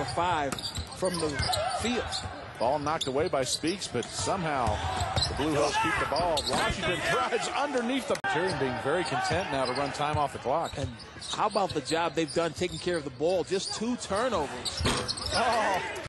for 5 from the field. Ball knocked away by Speaks, but somehow the Blue Hills keep the ball. Washington drives underneath the Tyrion being very content now to run time off the clock. And how about the job they've done taking care of the ball? Just 2 turnovers. Oh,